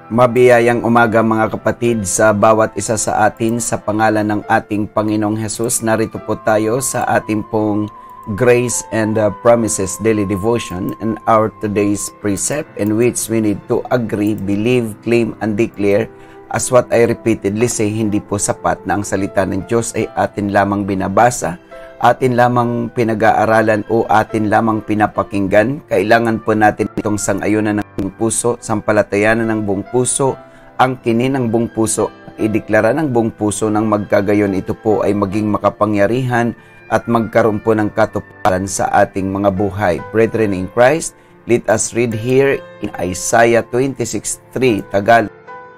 Mabiyayang umaga mga kapatid sa bawat isa sa atin sa pangalan ng ating Panginoong Hesus. Narito po tayo sa ating pong Grace and Promises Daily Devotion and our today's precept in which we need to agree, believe, claim, and declare. As what I repeatedly say, hindi po sapat na ang salita ng Diyos ay atin lamang binabasa, atin lamang pinag-aaralan o atin lamang pinapakinggan. Kailangan po natin itong sang-ayunan ng buong puso, sampalatayanan ng buong puso, angkinin ng buong puso, ideklara ng buong puso nang magkagayon ito po ay maging makapangyarihan at magkaroon po ng katuparan sa ating mga buhay. Brethren in Christ, let us read here in Isaiah 26:3, Tagalog.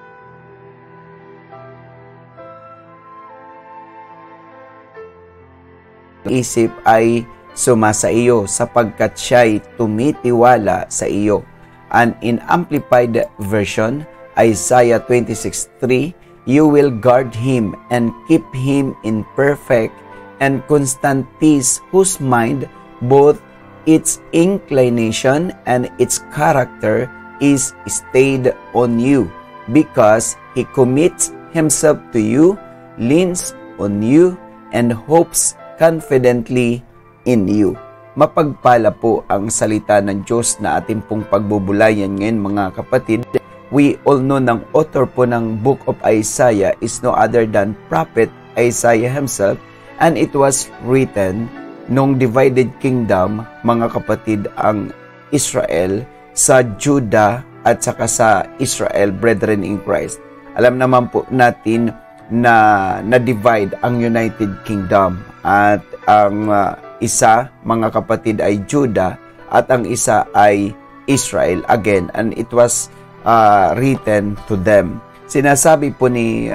Isip ay sumasa iyo sapagkat siya'y tumitiwala sa iyo. And in Amplified Version, Isaiah 26:3, you will guard him and keep him in perfect and constant peace, whose mind, both its inclination and its character, is stayed on you, because he commits himself to you, leans on you, and hopes confidently in you. Mapagpala po ang salita ng Diyos na ating pong pagbubulayan ngayon mga kapatid. We all know ng author po ng Book of Isaiah is no other than Prophet Isaiah himself, and it was written nung divided kingdom mga kapatid ang Israel sa Judah at saka sa Israel, brethren in Christ. Alam naman po natin na na-divide ang United Kingdom at ang isa mga kapatid ay Judah at ang isa ay Israel again, and it was written to them. Sinasabi po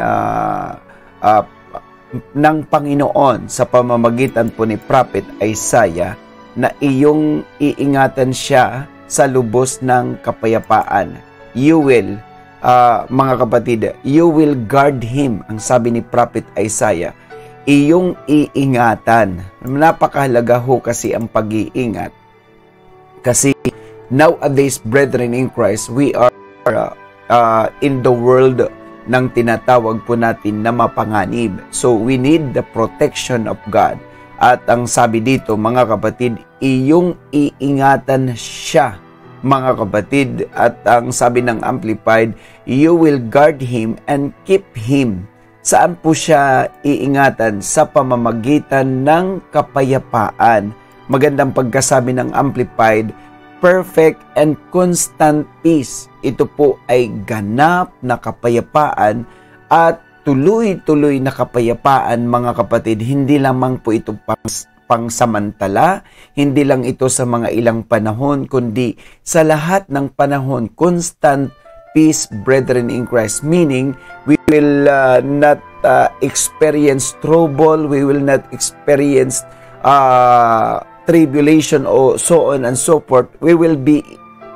ng Panginoon sa pamamagitan po ni Prophet Isaiah na iyong iingatan siya sa lubos ng kapayapaan. You will mga kapatid, you will guard him, ang sabi ni Prophet Isaiah, iyong iingatan. Napakahalaga ho kasi ang pag-iingat. Kasi nowadays, brethren in Christ, we are in the world ng tinatawag po natin na mapanganib. So we need the protection of God. At ang sabi dito, mga kapatid, iyong iingatan siya, mga kapatid, at ang sabi ng Amplified, you will guard him and keep him. Saan po siya iingatan? Sa pamamagitan ng kapayapaan. Magandang pagkasabi ng Amplified, perfect and constant peace. Ito po ay ganap na kapayapaan at tuloy-tuloy na kapayapaan, mga kapatid. Hindi lamang po ito pangsamantala, hindi lang ito sa mga ilang panahon, kundi sa lahat ng panahon, constant peace, brethren in Christ. Meaning, we will not experience trouble, we will not experience tribulation or so on and so forth. We will be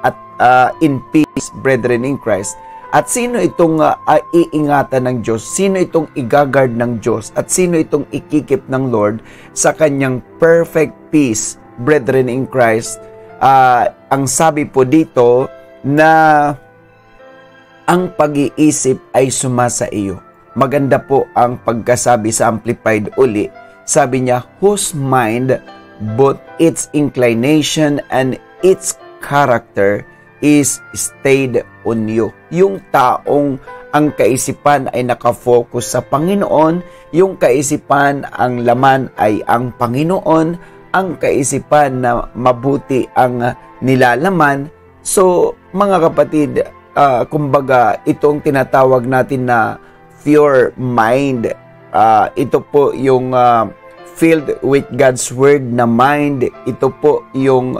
in peace, brethren in Christ. At sino itong iingatan ng Diyos? Sino itong igagard ng Diyos? At sino itong ikikip ng Lord sa kanyang perfect peace, brethren in Christ? Ang sabi po dito na ang pag-iisip ay sumasa iyo. Maganda po ang pagkasabi sa Amplified uli. Sabi niya, whose mind, both its inclination and its character, is stayed on you. Yung taong ang kaisipan ay nakafocus sa Panginoon, yung kaisipan ang laman ay ang Panginoon, ang kaisipan na mabuti ang nilalaman. So, mga kapatid, kumbaga itong tinatawag natin na pure mind, ito po yung filled with God's Word na mind. Ito po yung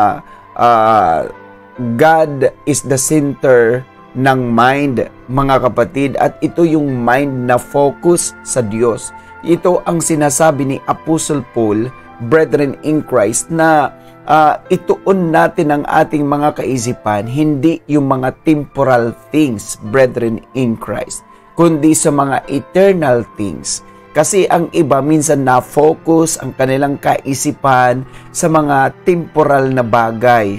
God is the center ng mind, mga kapatid, at ito yung mind na focus sa Diyos. Ito ang sinasabi ni Apostle Paul, brethren in Christ, na ituon natin ang ating mga kaisipan, hindi yung mga temporal things, brethren in Christ, kundi sa mga eternal things. Kasi ang iba minsan na-focus ang kanilang kaisipan sa mga temporal na bagay.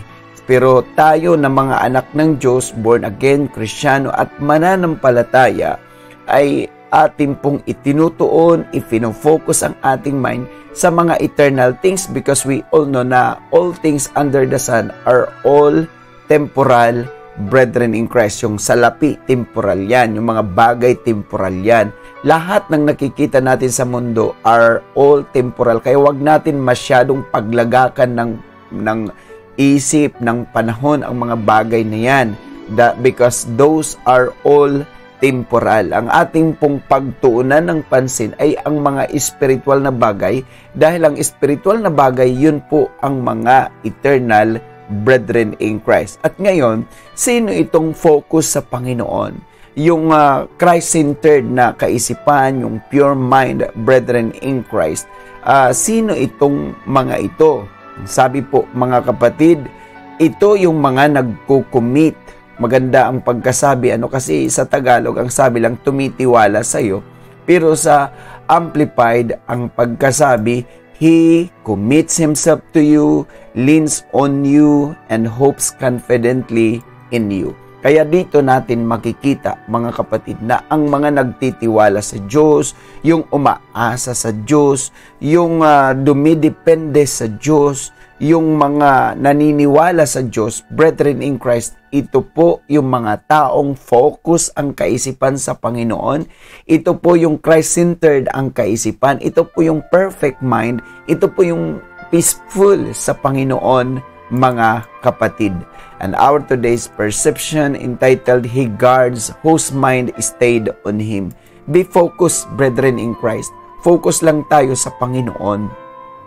Pero tayo na mga anak ng Diyos, born again, Kristiyano at mananampalataya, ay ating pong itinutuon, ifino-focus ang ating mind sa mga eternal things because we all know na all things under the sun are all temporal, brethren in Christ. Yung salapi, temporal yan. Yung mga bagay, temporal yan. Lahat ng nakikita natin sa mundo are all temporal. Kaya wag natin masyadong paglagakan ng isip, ng panahon ang mga bagay na yan. Because those are all temporal. Ang ating pong pagtuunan ng pansin ay ang mga spiritual na bagay dahil ang spiritual na bagay, yun po ang mga eternal brethren in Christ. At ngayon, sino itong focus sa Panginoon? Yung Christ-centered na kaisipan, yung pure mind, brethren in Christ. Sino itong mga ito? Sabi po, mga kapatid, ito yung mga nagkukumit. Maganda ang pagkasabi, kasi sa Tagalog, ang sabi lang, tumitiwala sa'yo. Pero sa Amplified, ang pagkasabi, He commits himself to you, leans on you, and hopes confidently in you. Kaya dito natin makikita, mga kapatid, na ang mga nagtitiwala sa Diyos, yung umaasa sa Diyos, yung dumidepende sa Diyos, yung mga naniniwala sa Diyos, brethren in Christ, ito po yung mga taong focus ang kaisipan sa Panginoon. Ito po yung Christ-centered ang kaisipan. Ito po yung perfect mind. Ito po yung peaceful sa Panginoon, mga kapatid. And our today's perception entitled, He guards whose mind stayed on Him. Be focused, brethren in Christ. Focus lang tayo sa Panginoon.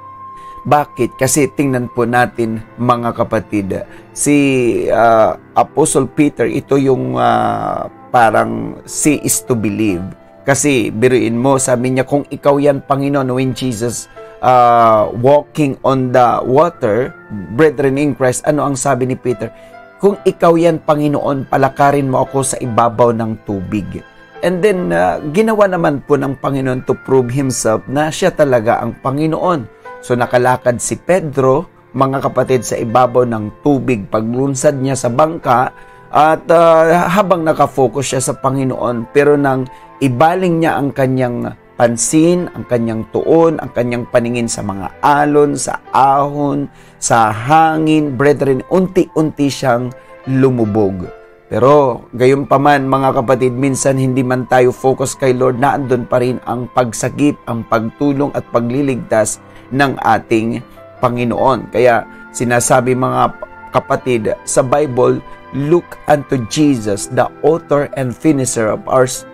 Bakit? Kasi tingnan po natin, mga kapatid, si Apostle Peter, ito yung parang see is to believe. Kasi biruin mo, sabi niya, kung ikaw yan, Panginoon, when Jesus walking on the water, brethren in Christ, ano ang sabi ni Peter? Kung ikaw yan, Panginoon, palakarin mo ako sa ibabaw ng tubig. And then, ginawa naman po ng Panginoon to prove Himself na siya talaga ang Panginoon. So nakalakad si Pedro, mga kapatid, sa ibabaw ng tubig paglunsad niya sa bangka at habang nakafocus siya sa Panginoon, pero nang ibaling niya ang kanyang pansin, ang kanyang tuon, ang kanyang paningin sa mga alon, sa ahon, sa hangin, brethren, unti-unti siyang lumubog. Pero gayunpaman, mga kapatid, minsan hindi man tayo focus kay Lord, naandun pa rin ang pagsagip, ang pagtulong at pagliligtas ng ating Panginoon. Kaya sinasabi, mga kapatid, sa Bible, look unto Jesus, the author and finisher of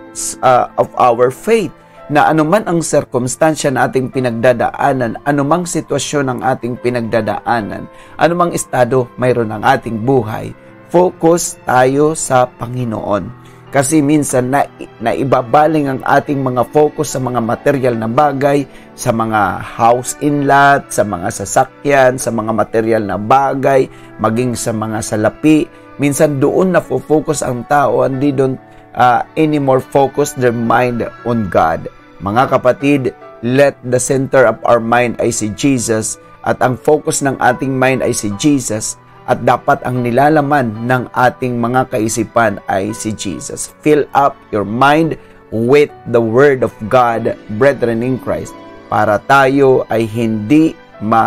our faith. Na anuman ang sirkumstansya na ating pinagdadaanan, anumang sitwasyon ng ating pinagdadaanan, anumang estado mayroon ang ating buhay, focus tayo sa Panginoon. Kasi minsan naibabaling ang ating mga focus sa mga material na bagay, sa mga house inlet, sa mga sasakyan, sa mga material na bagay, maging sa mga salapi. Minsan doon na focus ang tao and they don't anymore focus their mind on God. Mga kapatid, let the center of our mind ay si Jesus at ang focus ng ating mind ay si Jesus. At dapat ang nilalaman ng ating mga kaisipan ay si Jesus. Fill up your mind with the Word of God, brethren in Christ, para tayo ay hindi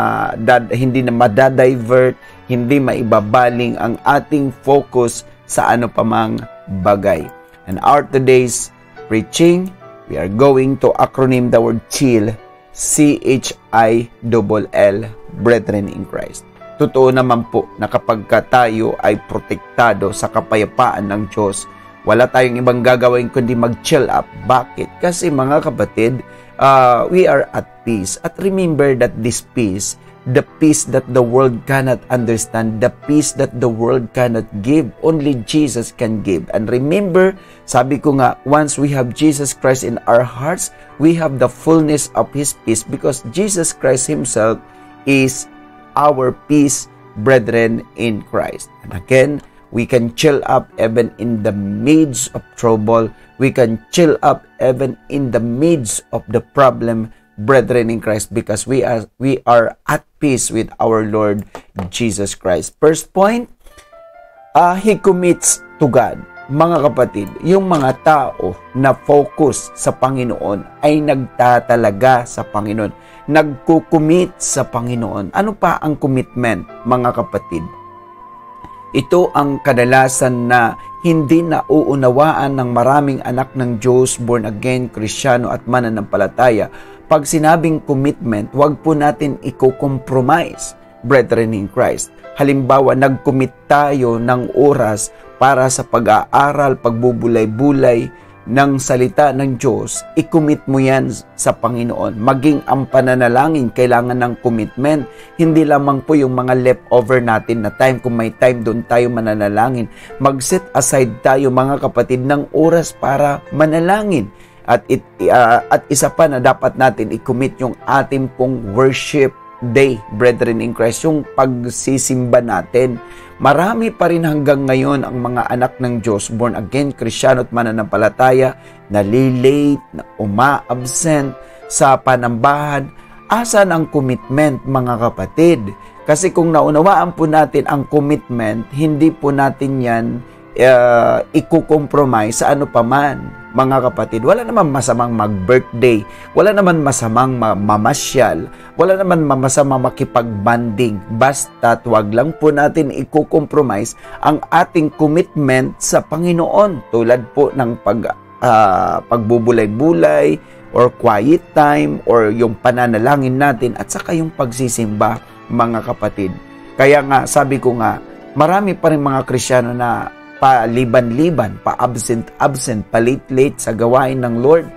na madadivert, hindi maibabaling ang ating focus sa ano pamang bagay. And our today's preaching, we are going to acronym the word CHILL, CHILL, brethren in Christ. Totoo naman po na kapag tayo ay protektado sa kapayapaan ng Diyos, wala tayong ibang gagawin kundi mag-chill up. Bakit? Kasi mga kapatid, we are at peace. At remember that this peace, the peace that the world cannot understand, the peace that the world cannot give, only Jesus can give. And remember, sabi ko nga, once we have Jesus Christ in our hearts, we have the fullness of His peace because Jesus Christ Himself is our peace, brethren in Christ. And again, we can chill up even in the midst of trouble. We can chill up even in the midst of the problem brethren in Christ, because we are at peace with our Lord Jesus Christ. First point, he commits to God. Mga kapatid, yung mga tao na focus sa Panginoon ay nagtatalaga sa Panginoon, nagkukumit sa Panginoon. Ano pa ang commitment, mga kapatid? Ito ang kadalasan na hindi nauunawaan ng maraming anak ng Diyos, born again, Kristiyano at mananampalataya. Pag sinabing commitment, huwag po natin i-compromise, brethren in Christ. Halimbawa, nag-commit tayo ng oras para sa pag-aaral, pagbubulay-bulay ng salita ng Diyos, i-commit mo yan sa Panginoon. Maging ang pananalangin, kailangan ng commitment. Hindi lamang po yung mga leftover natin na time. Kung may time, doon tayo mananalangin. Mag-set aside tayo, mga kapatid, ng oras para manalangin. At isa pa na dapat natin i-commit yung ating pong worship day, brethren in Christ, yung pagsisimba natin. Marami pa rin hanggang ngayon ang mga anak ng Diyos, born again, Kristiyano at mananampalataya, nalilate, na uma-absent sa panambahan. Asan ang commitment, mga kapatid? Kasi kung naunawaan po natin ang commitment, hindi po natin yan i-compromise sa ano paman, mga kapatid. Wala naman masamang mag-birthday, wala naman masamang mamasyal, wala naman masamang makipag-banding. Basta wag lang po natin i-compromise ang ating commitment sa Panginoon, tulad po ng pagbubulay-bulay or quiet time or yung pananalangin natin at saka yung pagsisimba, mga kapatid. Kaya nga, sabi ko nga, marami pa rin mga Kristiyano na paliban-liban, pa-absent-absent, pa-late-late sa gawain ng Lord.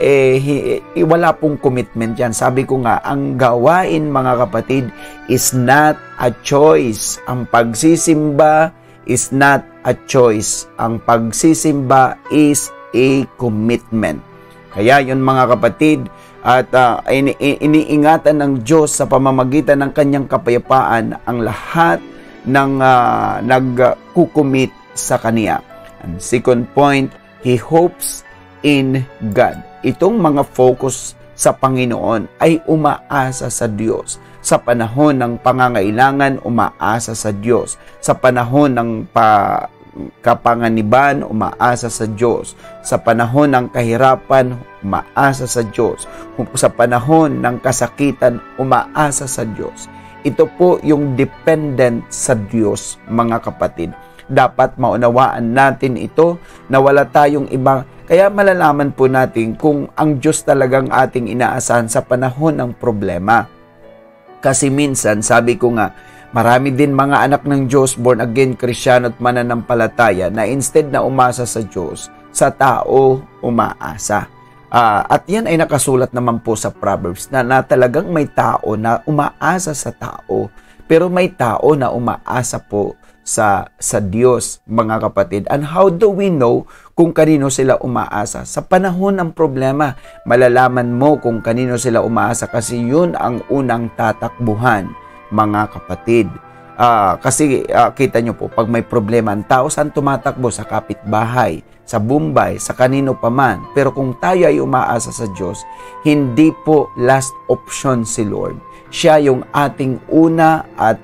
Wala pong commitment yan. Sabi ko nga, ang gawain, mga kapatid, is not a choice. Ang pagsisimba is not a choice. Ang pagsisimba is a commitment. Kaya yun, mga kapatid, at iniingatan ng Diyos sa pamamagitan ng kanyang kapayapaan ang lahat ng nagkukumit sa Kanya. And second point, he hopes in God. Itong mga focus sa Panginoon ay umaasa sa Diyos. Sa panahon ng pangangailangan, umaasa sa Diyos. Sa panahon ng kapanganiban, umaasa sa Diyos. Sa panahon ng kahirapan, umaasa sa Diyos. Sa panahon ng kasakitan, umaasa sa Diyos. Ito po yung dependent sa Diyos, mga kapatid. Dapat maunawaan natin ito na wala tayong ibang. Kaya malalaman po natin kung ang Diyos talagang ating inaasahan sa panahon ng problema. Kasi minsan, sabi ko nga, marami din mga anak ng Diyos, born again, Kristiyano at mananampalataya, na instead na umasa sa Diyos, sa tao umaasa. At yan ay nakasulat naman po sa Proverbs na talagang may tao na umaasa sa tao, pero may tao na umaasa po sa Diyos, mga kapatid. And how do we know kung kanino sila umaasa? Sa panahon ng problema, malalaman mo kung kanino sila umaasa kasi yun ang unang tatakbuhan, mga kapatid. Kasi kita nyo po, pag may problema, ang tao saan tumatakbo? Sa kapitbahay, sa bumbay, sa kanino pa man. Pero kung tayo ay umaasa sa Diyos, hindi po last option si Lord. Siya yung ating una at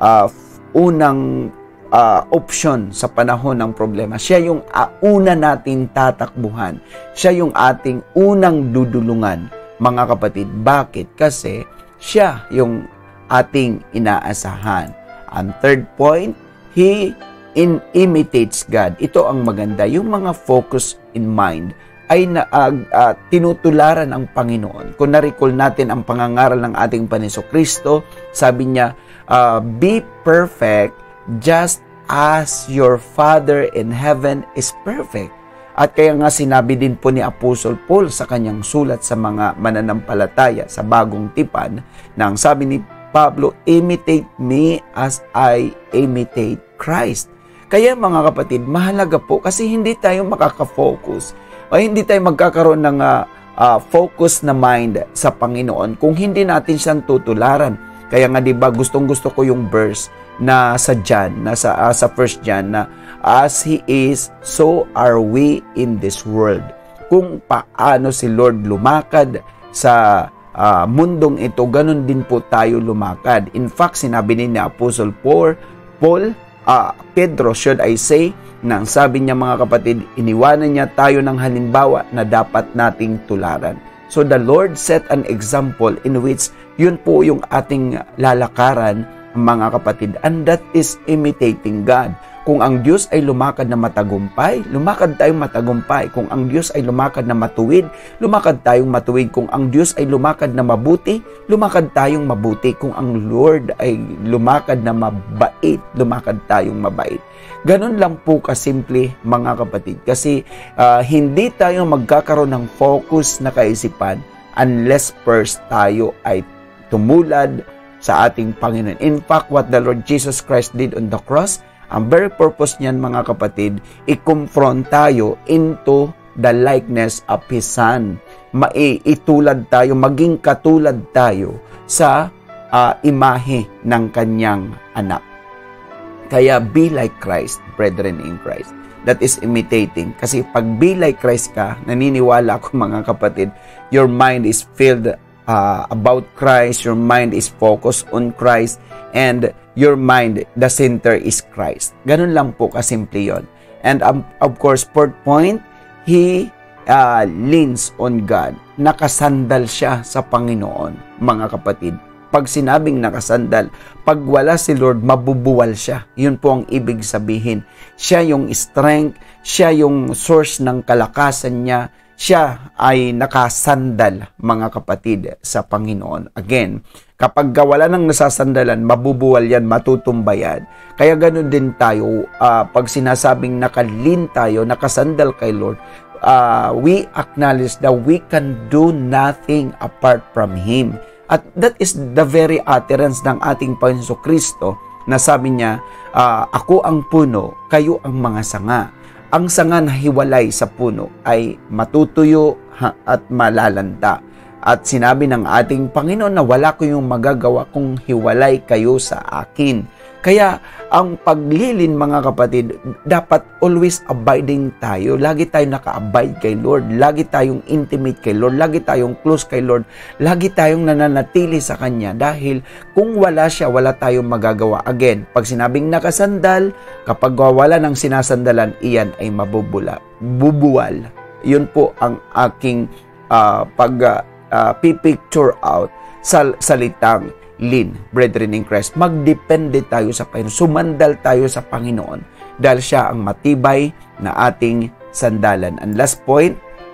unang option sa panahon ng problema. Siya yung una natin tatakbuhan. Siya yung ating unang dudulungan, mga kapatid. Bakit? Kasi siya yung ating inaasahan. Ang third point, he imitates God. Ito ang maganda. Yung mga focus in mind ay tinutularan ang Panginoon. Kung na-recall natin ang pangangaral ng ating Panginoon, sabi niya, be perfect just as your Father in heaven is perfect. At kaya nga sinabi din po ni Apostle Paul sa kanyang sulat sa mga mananampalataya sa Bagong Tipan, na ang sabi ni Pablo, imitate me as I imitate Christ. Kaya mga kapatid, mahalaga po kasi hindi tayo makaka-focus o hindi tayo magkakaroon ng focus na mind sa Panginoon kung hindi natin siyang tutularan. Kaya nga 'di ba, gustong-gusto ko yung verse na sa John, sa 1 John, na as He is, so are we in this world. Kung paano si Lord lumakad sa mundong ito, ganun din po tayo lumakad. In fact, sinabi ni Apostle Pedro, should I say, nang sabi niya mga kapatid, iniwanan niya tayo ng halimbawa na dapat nating tularan. So the Lord set an example in which yun po yung ating lalakaran mga kapatid, and that is imitating God. Kung ang Diyos ay lumakad na matagumpay, lumakad tayong matagumpay. Kung ang Diyos ay lumakad na matuwid, lumakad tayong matuwid. Kung ang Diyos ay lumakad na mabuti, lumakad tayong mabuti. Kung ang Lord ay lumakad na mabait, lumakad tayong mabait. Ganun lang po kasimple mga kapatid. Kasi hindi tayo magkakaroon ng focus na kaisipan unless first tayo ay tumulad sa ating Panginoon. In fact, what the Lord Jesus Christ did on the cross, ang very purpose niyan mga kapatid, i-confront tayo into the likeness of His Son. Itulad tayo, maging katulad tayo sa imahe ng kanyang anak. Kaya be like Christ, brethren in Christ. That is imitating. Kasi pag be like Christ ka, naniniwala ako mga kapatid, your mind is filled about Christ, your mind is focused on Christ, and your mind, the center is Christ. Ganun lang po kasimple yun. And of course, fourth point, he leans on God. Nakasandal siya sa Panginoon, mga kapatid. Pag sinabing nakasandal, pag wala si Lord, mabubuwal siya. Yun po ang ibig sabihin. Siya yung strength, siya yung source ng kalakasan niya, siya ay nakasandal, mga kapatid, sa Panginoon. Again, kapag wala nang nasasandalan, mabubuwal yan, matutumba yan. Kaya ganun din tayo, pag sinasabing nakalin tayo, nakasandal kay Lord, we acknowledge that we can do nothing apart from Him. At that is the very utterance ng ating Panginoon Kristo na sabi niya, ako ang puno, kayo ang mga sanga. Ang sanga na hiwalay sa puno ay matutuyo at malalanta. At sinabi ng ating Panginoon na wala ko yung magagawa kung hiwalay kayo sa akin. Kaya ang paglilin mga kapatid, dapat always abiding tayo. Lagi tayong naka-abide kay Lord. Lagi tayong intimate kay Lord. Lagi tayong close kay Lord. Lagi tayong nananatili sa Kanya. Dahil kung wala siya, wala tayong magagawa. Again, pag sinabing nakasandal, kapag wala ng sinasandalan, iyan ay bubuwal. Yun po ang aking pipicture out sa salitang lean, brethren in Christ. Magdepende tayo sa Panginoon. Sumandal tayo sa Panginoon dahil siya ang matibay na ating sandalan. And last point,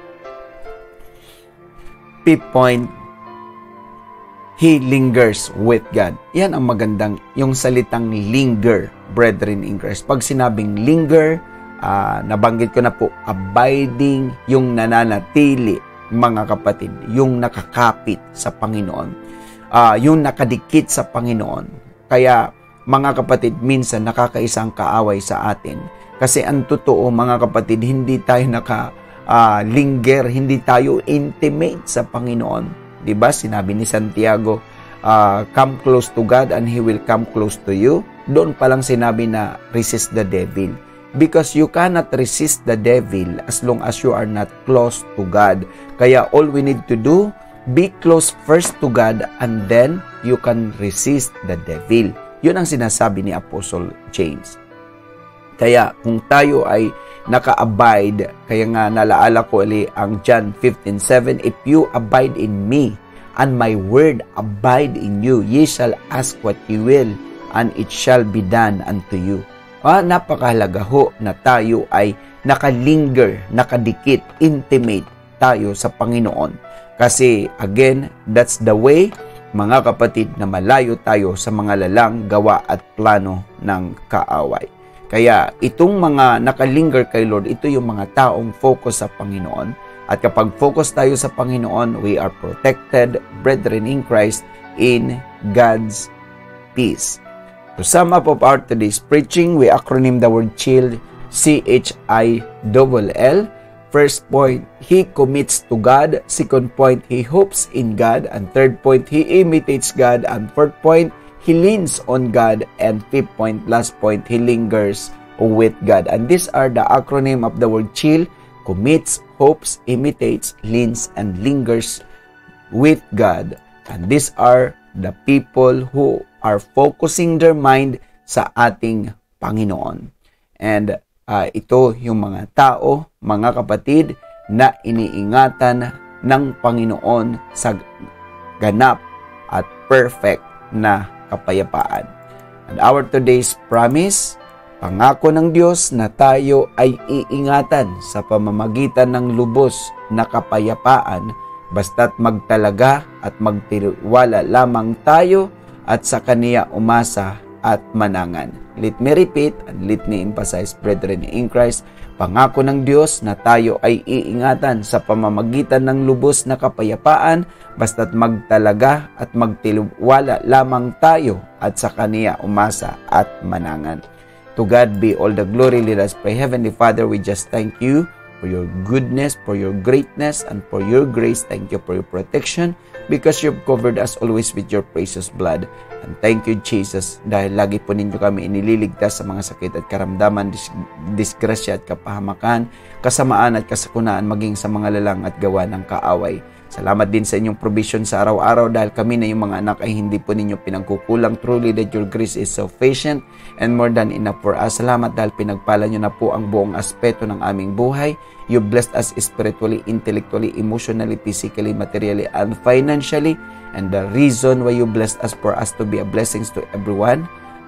fifth point, he lingers with God. Yan ang magandang, yung salitang linger, brethren in Christ. Pag sinabing linger, nabanggit ko na po, abiding, yung nananatili, mga kapatid, yung nakakapit sa Panginoon. Yung nakadikit sa Panginoon. Kaya mga kapatid, minsan nakakaisang kaaway sa atin. Kasi ang totoo mga kapatid, hindi tayo linger, hindi tayo intimate sa Panginoon. Diba? Sinabi ni Santiago, come close to God and He will come close to you. Doon palang sinabi na resist the devil. Because you cannot resist the devil as long as you are not close to God. Kaya all we need to do, be close first to God and then you can resist the devil. Yun ang sinasabi ni Apostle James. Kaya kung tayo ay naka-abide, kaya nga nalaala ko ulit ang John 15:7, if you abide in me and my word abide in you, ye shall ask what you will and it shall be done unto you. Napakahalaga ho na tayo ay nakalinger, nakadikit, intimate tayo sa Panginoon. Kasi, again, that's the way, mga kapatid, na malayo tayo sa mga lalang gawa at plano ng kaaway. Kaya, itong mga nakalinger kay Lord, ito yung mga taong focus sa Panginoon. At kapag focus tayo sa Panginoon, we are protected, brethren in Christ, in God's peace. To sum up of our today's preaching, we acronym the word CHILL, CHILL. First point, he commits to God. Second point, he hopes in God. And third point, he imitates God. And fourth point, he leans on God. And fifth point, last point, he lingers with God. And these are the acronym of the word CHILL: commits, hopes, imitates, leans, and lingers with God. And these are the people who are focusing their mind sa ating Panginoon. And ito yung mga tao, mga kapatid, na iniingatan ng Panginoon sa ganap at perfect na kapayapaan. And our today's promise, pangako ng Diyos na tayo ay iingatan sa pamamagitan ng lubos na kapayapaan basta't magtalaga at magtiwala lamang tayo at sa Kaniya umasa at manangan. Let me repeat and let me emphasize, brethren in Christ, pangako ng Diyos na tayo ay iingatan sa pamamagitan ng lubos na kapayapaan basta't magtalaga at magtiwala lamang tayo at sa Kaniya umasa at manangan. To God be all the glory. Let us pray. Heavenly Father, we just thank you for your goodness, for your greatness, and for your grace. Thank you for your protection because you've covered us always with your precious blood. And thank you, Jesus, dahil lagi po ninyo kami iniligtas sa mga sakit at karamdaman, disgrasya at kapahamakan, kasamaan at kasakunaan, maging sa mga lalang at gawa ng kaaway. Salamat din sa inyong provision sa araw-araw dahil kami na yung mga anak ay hindi po ninyo pinagkukulang. Truly that your grace is sufficient and more than enough for us. Salamat dahil pinagpala nyo na po ang buong aspeto ng aming buhay. You blessed us spiritually, intellectually, emotionally, physically, materially, and financially. And the reason why you blessed us for us to be a blessings to everyone.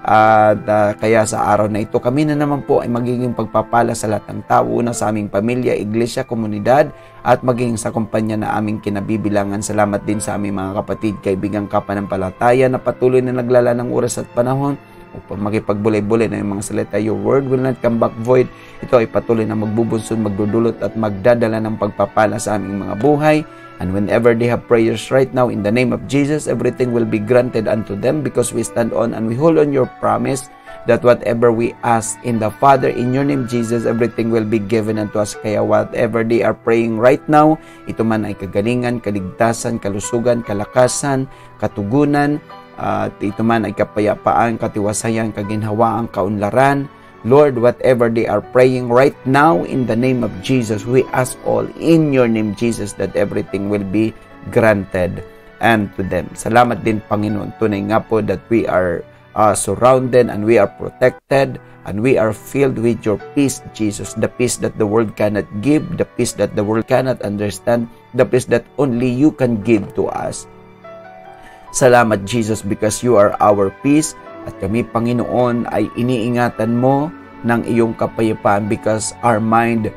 Kaya sa araw na ito, kami na naman po ay magiging pagpapala sa lahat ng tao, una sa aming pamilya, iglesia, komunidad, at maging sa kumpanya na aming kinabibilangan. Salamat din sa aming mga kapatid, kaibigang kapanampalataya na patuloy na naglala ng oras at panahon upang makipagbulay-bulay na yung mga salita. Your word will not come back void. Ito ay patuloy na magbubunsod, magdudulot at magdadala ng pagpapala sa aming mga buhay. And whenever they have prayers right now, in the name of Jesus, everything will be granted unto them because we stand on and we hold on your promise that whatever we ask in the Father, in your name, Jesus, everything will be given unto us. Kaya whatever they are praying right now, ito man ay kagalingan, kaligtasan, kalusugan, kalakasan, katugunan, at ito man ay kapayapaan, katiwasayan, kaginhawaan, kaunlaran. Lord, whatever they are praying right now, in the name of Jesus, we ask all in your name, Jesus, that everything will be granted unto them. Salamat din, Panginoon. Tunay nga po that we are surrounded and we are protected and we are filled with your peace, Jesus. The peace that the world cannot give, the peace that the world cannot understand, the peace that only you can give to us. Salamat, Jesus, because you are our peace. At kami, Panginoon, ay iniingatan mo ng iyong kapayapaan because our mind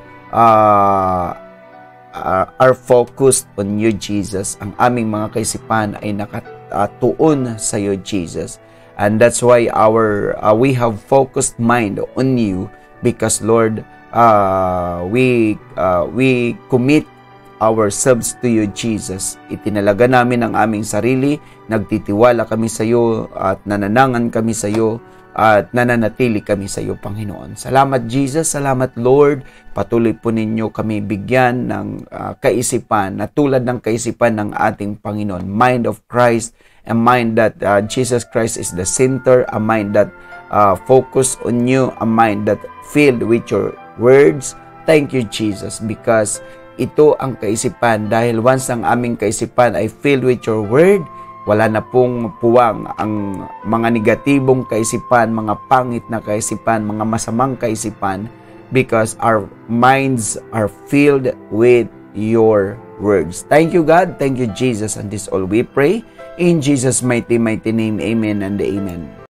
are focused on you, Jesus. Ang aming mga kaisipan ay nakatuon sa iyo, Jesus. And that's why we have focused mind on you because, Lord, we commit ourselves to you, Jesus. Itinalaga namin ang aming sarili, nagtitiwala kami sa iyo at nananangan kami sa iyo at nananatili kami sa iyo, Panginoon. Salamat, Jesus. Salamat, Lord. Patuloy po ninyo kami bigyan ng kaisipan na tulad ng kaisipan ng ating Panginoon. Mind of Christ, a mind that Jesus Christ is the center, a mind that focus on you, a mind that filled with your words. Thank you, Jesus, because ito ang kaisipan. Dahil once ang aming kaisipan ay filled with your word, wala na pong puwang ang mga negatibong kaisipan, mga pangit na kaisipan, mga masamang kaisipan, because our minds are filled with your words. Thank you, God. Thank you, Jesus. And this all we pray in Jesus' mighty name. Amen and amen.